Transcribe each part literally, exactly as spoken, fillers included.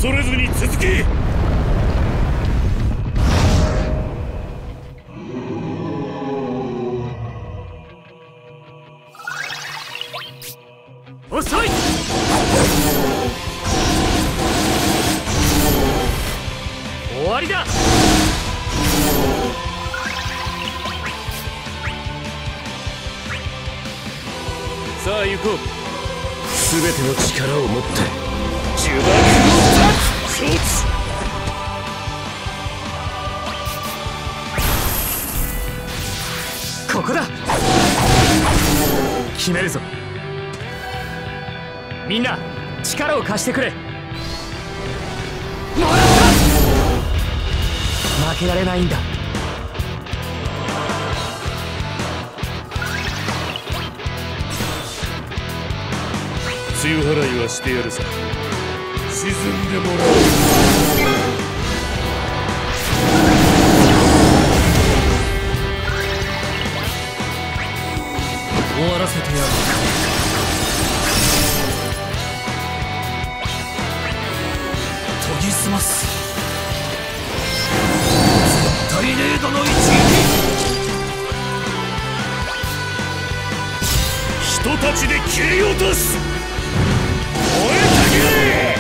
恐れずに続け。遅い。終わりだ。さあ行こう。全ての力を持って呪縛を断つ。承知。ここだ。決めるぞ。みんな力を貸してくれ。もらった。負けられないんだ。強払いはしてやるさ。沈んでもらう。終わらせてやる。研ぎ澄ます。絶対零度の一撃。人たちで切り落とす。燃えたぎれ。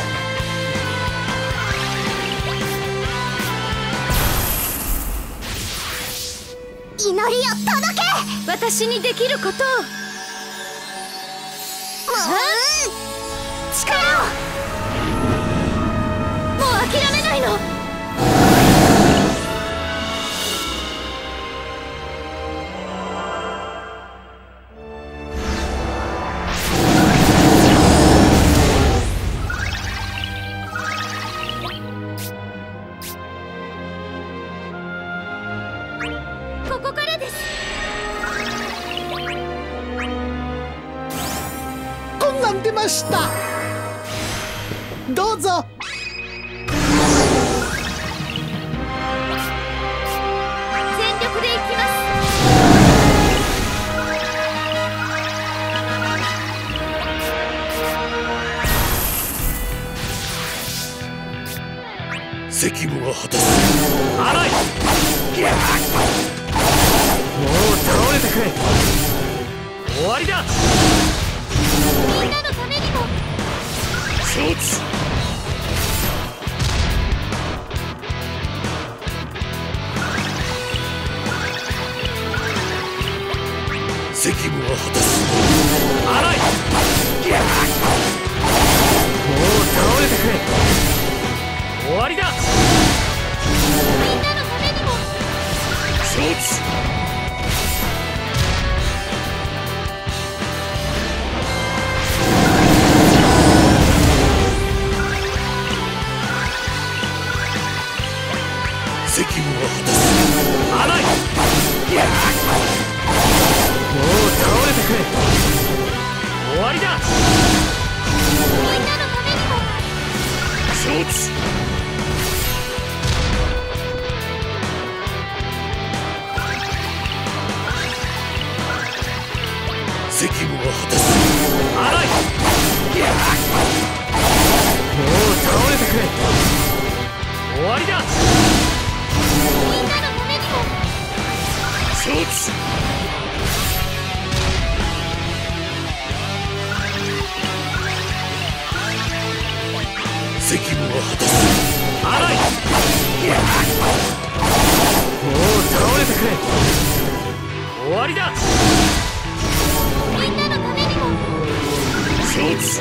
祈りを届け。 私にできることを。 力を。 もう諦めないの。 ここからです。 こんなん出ました。どうぞ。 全力でいきます。 責務は果たす。荒い。もう倒れてくれ。終わりだ。 みんなのためにも。 承知。責務は果たす。荒い。もう倒れてくれ。終わりだ。 みんなのためにも。 承知。責務は果たす。荒い。もう倒れてくれ。終わりだ。 みんなのためにも。 承知。責務は果たす。荒い。もう倒れてくれ。終わりだ。 みんなのためにも。 承知。責務は果たす。荒い。もう倒れてくれ。終わりだ。 みんなのためにも。 承知。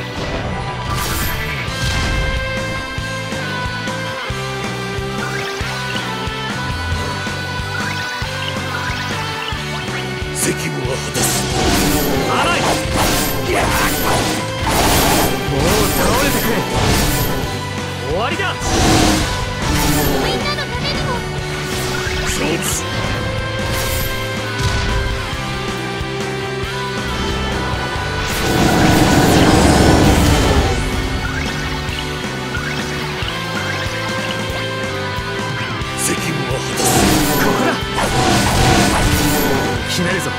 責務は果たす。荒い。もう倒れてくれ。終わりだ。 みんなのためにも。 承知。責務は果たす。ここだ。決めるぞ。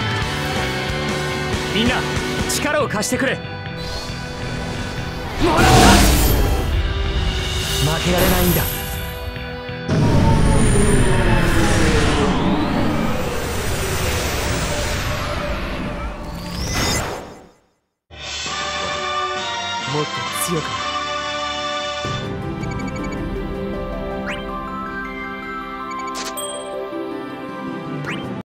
みんな力を貸してくれ。もらった。 負けられないんだ。もっと強く